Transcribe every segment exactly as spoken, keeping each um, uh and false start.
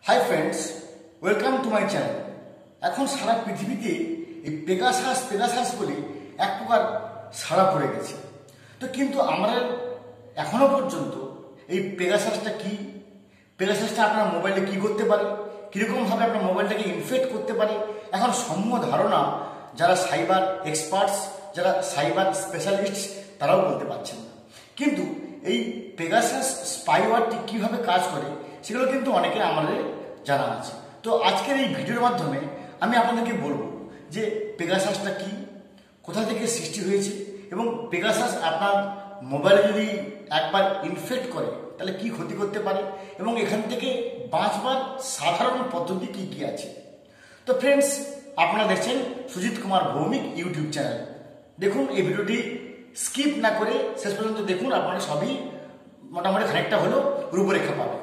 High friends, welcome to my channel. এখন সারা পৃথিবীতে এই পেগাসাস পেগাসাস বলে এক প্রকার সাড়া পড়ে গেছে। তো কিন্তু আমরা এখনো পর্যন্ত এই পেগাসাসটা কি, পেগাসাসটা আপনার মোবাইলে কি করতে পারে, কীরকমভাবে আপনার মোবাইলটাকে ইনফেক্ট করতে পারে, এখন সম্যক ধারণা যারা সাইবার এক্সপার্টস, যারা সাইবার স্পেশালিস্ট তারাও বলতে পারছেন না। কিন্তু এই পেগাসাস স্পাইওয়্যারটি কীভাবে কাজ করে সেগুলো কিন্তু অনেকে আমাদের জানা আছে। তো আজকের এই ভিডিওর মাধ্যমে আমি আপনাদেরকে বলবো যে পেগাসাসটা কি, কোথা থেকে সৃষ্টি হয়েছে এবং পেগাসাস আপনার মোবাইলে যদি একবার ইনফেক্ট করে তাহলে কি ক্ষতি করতে পারে এবং এখান থেকে বাঁচবার সাধারণ পদ্ধতি কি কি আছে। তো ফ্রেন্ডস, আপনারা দেখছেন সুজিত কুমার ভৌমিক ইউটিউব চ্যানেল। দেখুন এই ভিডিওটি স্কিপ না করে শেষ পর্যন্ত দেখুন, আপনারা সবই মোটামুটি খানিকটা হলেও রূপরেখা পাবে।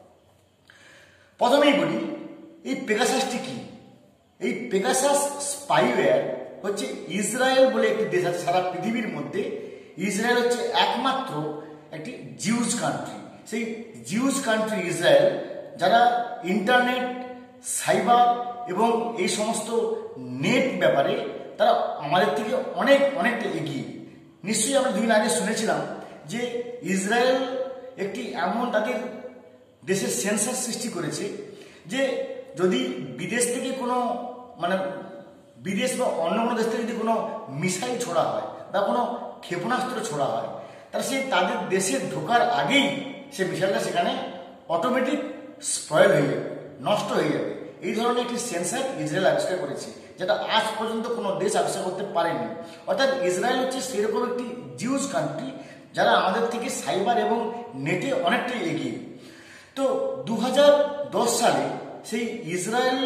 প্রথমেই বলি এই পেগাসাসটি কি। এই পেগাসাস স্পাইওয়্যার হচ্ছে ইসরায়েল বলে একটি দেশ আছে সারা পৃথিবীর মধ্যে। ইসরায়েল হচ্ছে একমাত্র একটি জিউস কান্ট্রি। সেই জিউস কান্ট্রি ইসরায়েল যারা ইন্টারনেট, সাইবার এবং এই সমস্ত নেট ব্যাপারে তারা আমাদের থেকে অনেক অনেকটা এগিয়ে। নিশ্চয়ই আমরা দুদিন আগে শুনেছিলাম যে ইসরায়েল একটি এমন তাদের দেশের সেন্সার সৃষ্টি করেছে যে যদি বিদেশ থেকে কোনো মানে বিদেশ বা অন্য কোনো দেশ থেকে যদি কোনো মিসাইল ছোড়া হয় বা কোনো ক্ষেপণাস্ত্র ছোড়া হয় তাহলে সে তাদের দেশে ঢোকার আগেই সে মিসাইলটা সেখানে অটোমেটিক স্পয়েল হয়ে যাবে, নষ্ট হয়ে যাবে। এই ধরনের একটি সেন্সার ইসরায়েল আবিষ্কার করেছে যেটা আজ পর্যন্ত কোনো দেশ আবিষ্কার করতে পারেনি। অর্থাৎ ইসরায়েল হচ্ছে সেরকম একটি জিউস কান্ট্রি যারা আমাদের থেকে সাইবার এবং নেটে অনেকটাই এগিয়ে। তো দু হাজার দশ সালে সেই ইসরায়েল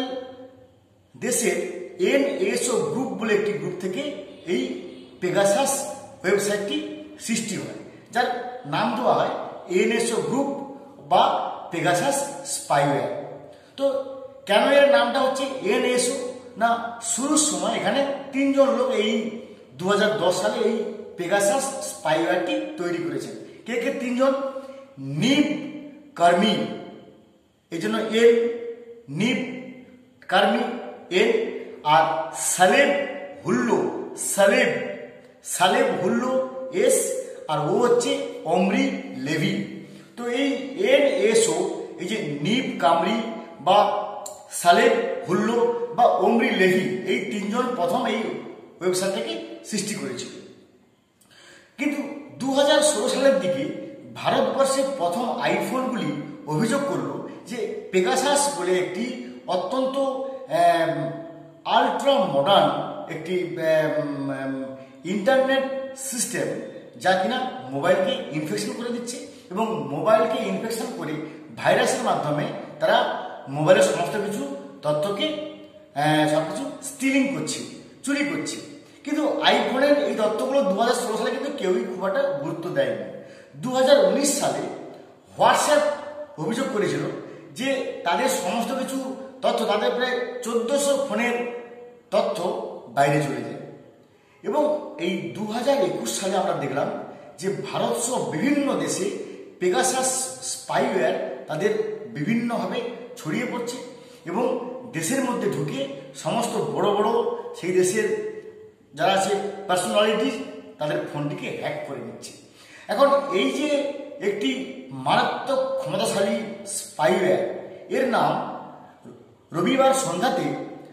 দেশের এনএসও গ্রুপ বলে একটি গ্রুপ থেকে এই পেগাসাস ওয়েবসাইটটি সৃষ্টি হয়, যার নাম দেওয়া হয় এনএসও গ্রুপ বা পেগাসাস স্পাইওয়্যার। তো কেন এর নামটা হচ্ছে এনএসও না, শুরুর সময় এখানে তিনজন লোক এই দু হাজার দশ সালে এই পেগাসাস স্পাইওয়্যারটি তৈরি করেছেন। কে কে তিনজন? নিব কার্মি, এই জন্য এন, নিব কার্মি এন, আর সালেব হুল্লো, সালেব সালেব হুল্লো এস, আর ও হচ্ছে অমরি লেভি। তো এই এন এস ও এই যে নিব কামরি বা সালেব হুল্লো বা অমরি লেভি এই তিনজন প্রথম এই ওয়েবসাইটটাকে সৃষ্টি করেছিল। কিন্তু দু হাজার ষোলো সালের দিকে ভারতবর্ষে প্রথম আইফোনগুলি অভিযোগ করলো যে পেগাসাস বলে একটি অত্যন্ত আলট্রা মডার্ন একটি ইন্টারনেট সিস্টেম যা কিনা মোবাইলকে ইনফেকশন করে দিচ্ছে এবং মোবাইলকে ইনফেকশন করে ভাইরাসের মাধ্যমে তারা মোবাইলের সমস্ত কিছু তথ্যকে সব কিছু স্টিলিং করছে, চুরি করছে। কিন্তু আইফোনের এই তথ্যগুলো দু হাজার ষোলো সালে কিন্তু কেউই খুব একটা গুরুত্ব দেয়নি। দু হাজার উনিশ সালে হোয়াটসঅ্যাপ অভিযোগ করেছিল যে তাদের সমস্ত কিছু তথ্য, তাদের প্রায় চোদ্দশো ফোনের তথ্য বাইরে চলে যায়। এবং এই দু হাজার একুশ সালে আমরা দেখলাম যে ভারত সহ বিভিন্ন দেশে পেগাসাস স্পাইওয়্যার তাদের বিভিন্নভাবে ছড়িয়ে পড়ছে এবং দেশের মধ্যে ঢুকে সমস্ত বড় বড় সেই দেশের যারা আছে পার্সোনালিটি তাদের ফোনটিকে হ্যাক করে নিচ্ছে। এখন এই যে একটি মারাত্মক ক্ষমতাশালী স্পাইওয়্যার, এর নাম রবিবার সন্ধ্যাতে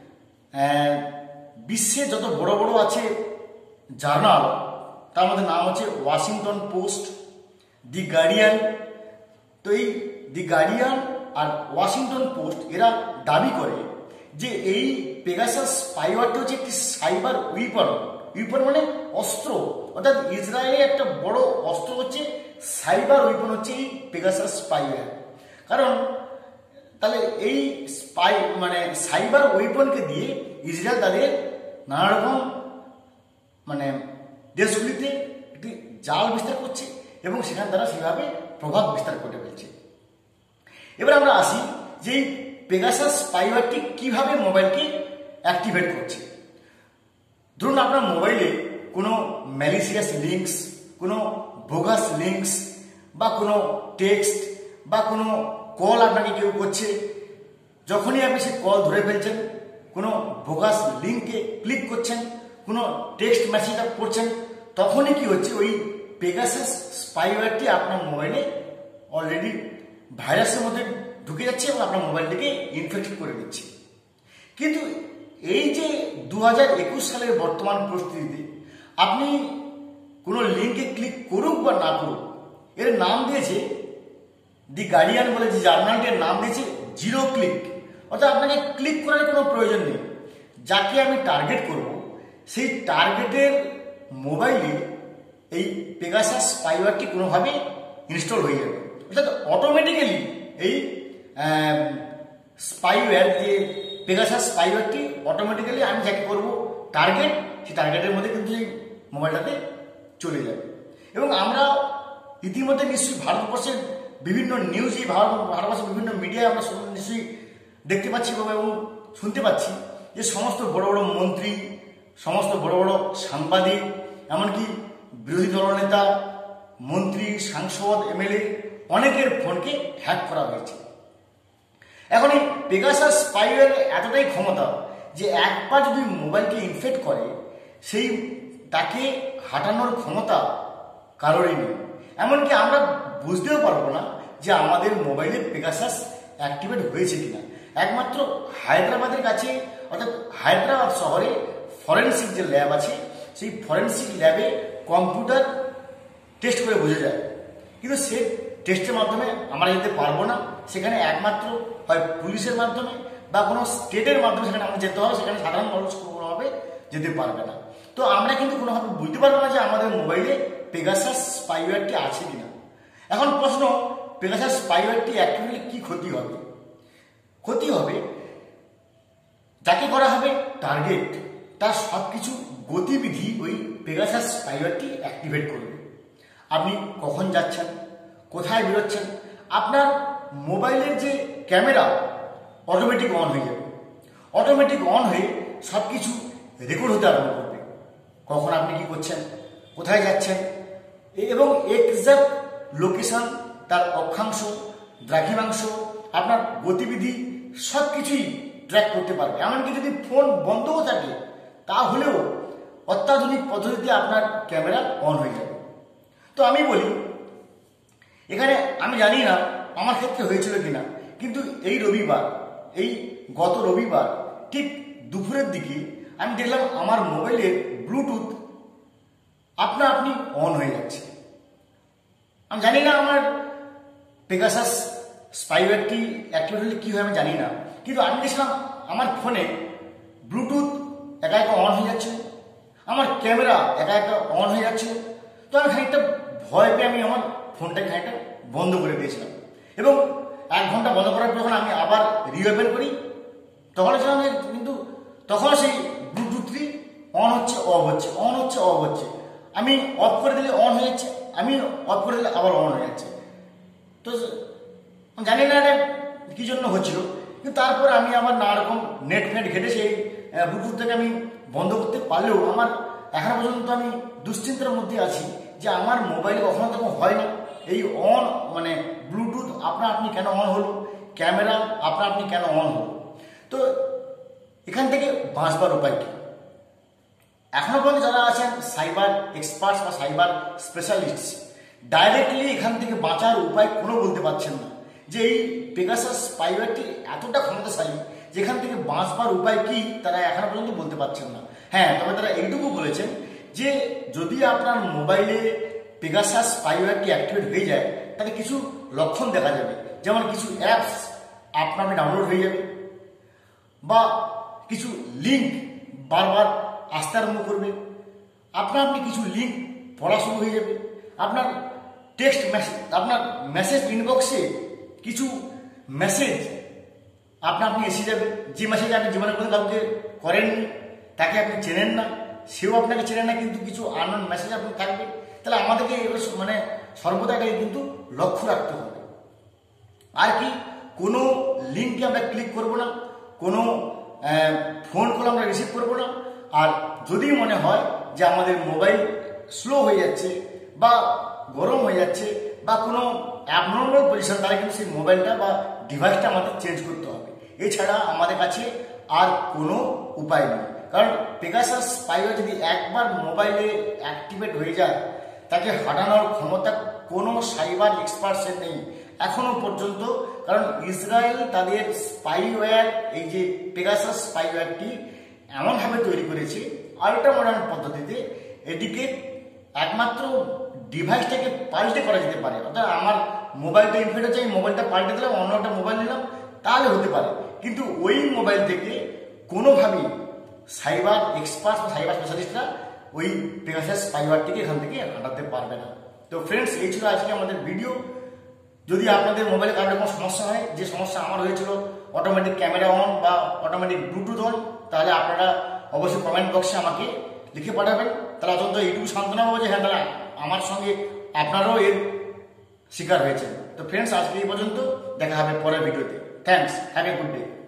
বিশ্বে যত বড় বড় আছে জার্নাল তার মধ্যে নাম হচ্ছে ওয়াশিংটন পোস্ট, দি গার্ডিয়ান। তো এই দি গার্ডিয়ান আর ওয়াশিংটন পোস্ট এরা দাবি করে যে এই পেগাসাস স্পাইওয়্যারটি হচ্ছে একটি সাইবার উইপন। উইপন মানে অস্ত্র, অর্থাৎ ইসরায়েলের একটা বড় অস্ত্র হচ্ছে সাইবার উইপন হচ্ছে এই পেগাসাস স্পাইওয়্যার। কারণ তাহলে এই স্পাই মানে সাইবার ওয়েপনকে দিয়ে ইসরায়েল তাদের নানা রকম মানে দেশগুলিতে একটি জাল বিস্তার করছে এবং সেখানে তারা সেভাবে প্রভাব বিস্তার করে ফেলছে। এবার আমরা আসি যে এই পেগাসাস স্পাইওয়্যারটি কিভাবে মোবাইলকে অ্যাক্টিভেট করছে। ধরুন আপনার মোবাইলে কোনো ম্যালিসিয়াস লিঙ্কস, কোনো বোগাস লিঙ্কস, বা কোনো টেক্সট বা কোনো কল আপনাকে কেউ করছে, যখনই আপনি সেই কল ধরে ফেলছেন, কোনো বোগাস লিঙ্কে ক্লিক করছেন, কোনো টেক্সট মেসেজ করছেন, তখনই কি হচ্ছে, ওই পেগাসাস স্পাইওয়্যারটি আপনার মোবাইলে অলরেডি ভাইরাসের মধ্যে ঢুকে যাচ্ছে এবং আপনার মোবাইলটিকে ইনফেক্ট করে দিচ্ছে। কিন্তু এই যে দু হাজার একুশ সালের বর্তমান পরিস্থিতিতে আপনি কোনো লিঙ্কে ক্লিক করুক বা না করুক, এর নাম দিয়েছে, দি গার্ডিয়ান বলে যে জার্নালটির নাম দিয়েছে জিরো ক্লিক, অর্থাৎ আপনাকে ক্লিক করার কোনো প্রয়োজন নেই। যাকে আমি টার্গেট করব সেই টার্গেটের মোবাইলে এই পেগাসাস স্পাইওয়্যারটি কোনোভাবে ইনস্টল হয়ে যাবে, অর্থাৎ অটোমেটিক্যালি এই স্পাইওয়্যার যে পেগাসাস স্পাইওয়্যারটি অটোমেটিক্যালি আমি যাকে করব টার্গেট, সেই টার্গেটের মধ্যে কিন্তু এই মোবাইলটাতে চলে যাবে। এবং আমরা ইতিমধ্যে নিশ্চয়ই ভারতবর্ষের বিভিন্ন নিউজে, ভারত ভারতবর্ষের বিভিন্ন মিডিয়ায় আমরা নিশ্চয়ই দেখতে পাচ্ছি এবং শুনতে পাচ্ছি যে সমস্ত বড় বড় মন্ত্রী, সমস্ত বড় বড় সাংবাদিক, এমনকি বিরোধী দলনেতা, মন্ত্রী, সাংসদ, এমএলএ অনেকের ফোনকে হ্যাক করা হয়েছে। এখন এই পেগাসাস স্পাইওয়্যারের এতটাই ক্ষমতা যে একবার যদি মোবাইলকে ইনফেক্ট করে, সেই তাকে হাঁটানোর ক্ষমতা কারোরই নেই। এমনকি আমরা বুঝতেও পারবো না যে আমাদের মোবাইলে পেগাসাস অ্যাক্টিভেট হয়েছে কিনা। একমাত্র হায়দ্রাবাদের কাছে, অর্থাৎ হায়দ্রাবাদ শহরে ফরেন্সিক যে ল্যাব আছে, সেই ফরেন্সিক ল্যাবে কম্পিউটার টেস্ট করে বোঝা যায়। কিন্তু সে টেস্টের মাধ্যমে আমরা যেতে পারবো না, সেখানে একমাত্র হয় পুলিশের মাধ্যমে বা কোনো স্টেটের মাধ্যমে সেখানে আমরা যেতে হবে, সেখানে সাধারণ মানুষ কোনোভাবে যেতে পারবে না। তো আমরা কিন্তু কোনোভাবে বুঝতে পারবো না যে আমাদের মোবাইলে পেগাসাস স্পাইওয়্যারটি আছে কিনা। এখন প্রশ্ন, পেগাসাস স্পাইওয়্যারটি অ্যাক্টিভেটলি কি ক্ষতি হবে? ক্ষতি হবে, যাকে করা হবে টার্গেট, তার সব কিছু গতিবিধি ওই পেগাসাস স্পাইওয়্যারটি অ্যাক্টিভেট করবে। আপনি কখন যাচ্ছেন, কোথায় বেরোচ্ছেন, আপনার মোবাইলের যে ক্যামেরা অটোমেটিক অন হয়ে যাবে। অটোমেটিক অন হয়ে সব কিছু রেকর্ড হতে আরম্ভ করবে। কখন আপনি কি করছেন, কোথায় যাচ্ছেন, এবং এক্সাক্ট লোকেশন, তার অক্ষাংশ, দ্রাঘিমাংশ, আপনার গতিবিধি সব কিছুই ট্র্যাক করতে পারবে। এমনকি যদি ফোন বন্ধও থাকে তাহলেও অত্যাধুনিক পদ্ধতিতে আপনার ক্যামেরা অন হয়ে যাবে। তো আমি বলি, এখানে আমি জানি না আমার ক্ষেত্রে হয়েছিল কিনা, কিন্তু এই রবিবার, এই গত রবিবার ঠিক দুপুরের দিকে আমি দেখলাম আমার মোবাইলের ব্লুটুথ আপনা আপনি অন হয়ে যাচ্ছে। আমি জানি না আমার পেগাসাস স্পাইওয়্যারটি অ্যাক্টিভেট হলে কী হয় আমি জানি না, কিন্তু আমি দেখলাম আমার ফোনে ব্লুটুথ একা একা অন হয়ে যাচ্ছে, আমার ক্যামেরা একা একা অন হয়ে যাচ্ছে। তো আমি খানিকটা ভয় পেয়ে আমি আমার ফোনটাকে খানিকটা বন্ধ করে দিয়েছিলাম, এবং এক ঘন্টা বন্ধ করার পর যখন আমি আবার রিওপেন করি তখন আমি কিন্তু তখন সেই ব্লুটুথটি অন হচ্ছে অফ হচ্ছে, অন হচ্ছে অফ হচ্ছে। আমি অফ করে দিলে অন হয়ে যাচ্ছে, আমি অফ করে দিলে আবার অন হয়ে যাচ্ছে। তো জানি না এটা কী জন্য হচ্ছিল, কিন্তু তারপরে আমি আমার নানা রকম নেট ফেট ঘেটে সেই ব্লুটুথটাকে আমি বন্ধ করতে পারলেও আমার এখনো পর্যন্ত আমি দুশ্চিন্তার মধ্যে আছি যে আমার মোবাইলে কখনো তখন হয় না এই অন, মানে ব্লুটুথ আপনা আপনি কেন অন হলো, ক্যামেরা আপনা আপনি কেন অন হলো। তো এখান থেকে বাঁচবার উপায় কী? এখনো পর্যন্ত যারা আছেন সাইবার এক্সপার্টস বা সাইবার স্পেশালিস্ট, ডাইরেক্টলি এখান থেকে বাঁচার উপায় কোনো বলতে পারছেন না, যে এই পেগাসাস স্পাইওয়্যারটি এতটা ক্ষমতাশালী যেখান থেকে বাঁচবার উপায় কি তারা এখনো পর্যন্ত বলতে পারছেন না। হ্যাঁ, তবে তারা এইটুকু বলেছেন যে যদি আপনার মোবাইলে পেগাসাস স্পাইওয়্যারটি অ্যাক্টিভেট হয়ে যায় তাহলে কিছু লক্ষণ দেখা যাবে, যেমন কিছু অ্যাপস আপনার ডাউনলোড হয়ে যাবে, বা কিছু লিঙ্ক বারবার আসতে আরম্ভ করবে, আপনার আপনি কিছু লিঙ্ক পড়া শুরু হয়ে যাবে, আপনার টেক্সট মেসেজ, আপনার মেসেজ ইনবক্সে কিছু মেসেজ আপনা আপনি এসে যাবে, যে মেসেজ আপনি জীবনে কোনো কাউকে করেননি, তাকে আপনি চেনেন না, সেও আপনাকে চেনে না, কিন্তু কিছু আননোন মেসেজ আপনার থাকবে। তাহলে আমাদেরকে এগুলো মানে সর্বদা এটাকে কিন্তু লক্ষ্য রাখতে হবে। আর কি, কোনো লিঙ্কে আমরা ক্লিক করব না, কোনো ফোন কল আমরা রিসিভ করব না। আর যদি মনে হয় যে আমাদের মোবাইল স্লো হয়ে যাচ্ছে বা গরম হয়ে যাচ্ছে বা কোনো অ্যাবনর্মাল পজিশন, তাহলে কিন্তু সেই মোবাইলটা বা ডিভাইসটা আমাদের চেঞ্জ করতে হবে। এছাড়া আমাদের কাছে আর কোনো উপায় নেই। কারণ পেগাসাস স্পাইওয়্যার যদি একবার মোবাইলে অ্যাক্টিভেট হয়ে যায়, তাকে হাঁটানোর ক্ষমতা কোনো সাইবার এক্সপার্টসের নেই এখনো পর্যন্ত। কারণ ইসরায়েল তাদের স্পাইওয়্যার, এই যে পেগাসাস স্পাইওয়্যারটি এমনভাবে তৈরি করেছে আল্ট্রা মডার্ন পদ্ধতিতে, এটিকে একমাত্র ডিভাইসটাকে পাল্টে করা যেতে পারে। অর্থাৎ আমার মোবাইলটা ইনফেক্ট হচ্ছে, আমি মোবাইলটা পাল্টে দিলাম, অন্য একটা মোবাইল নিলাম, তাহলে হতে পারে। কিন্তু ওই মোবাইল থেকে কোনোভাবেই সাইবার এক্সপার্ট বা সাইবার স্পেশালিস্টরা ওই পেগাসাস স্পাইওয়্যারটিকে এখান থেকে হাঁটাতে পারবে না। তো ফ্রেন্ডস, এই ছিল আজকে আমাদের ভিডিও। যদি আপনাদের মোবাইলে কারোর কোনো সমস্যা হয়, যে সমস্যা আমার হয়েছিল অটোমেটিক ক্যামেরা অন বা অটোমেটিক ব্লুটুথ অন, তাহলে আপনারা অবশ্যই কমেন্ট বক্সে আমাকে লিখে পাঠাবেন। তাহলে অন্তত এইটুকু সান্ত্বনা পাবো যে হ্যাঁ দাদা, আমার সঙ্গে আপনারাও এর শিকার হয়েছেন। তো ফ্রেন্ডস, আজকে এই পর্যন্ত, দেখা হবে পরের ভিডিওতে। Thanks, have a good day.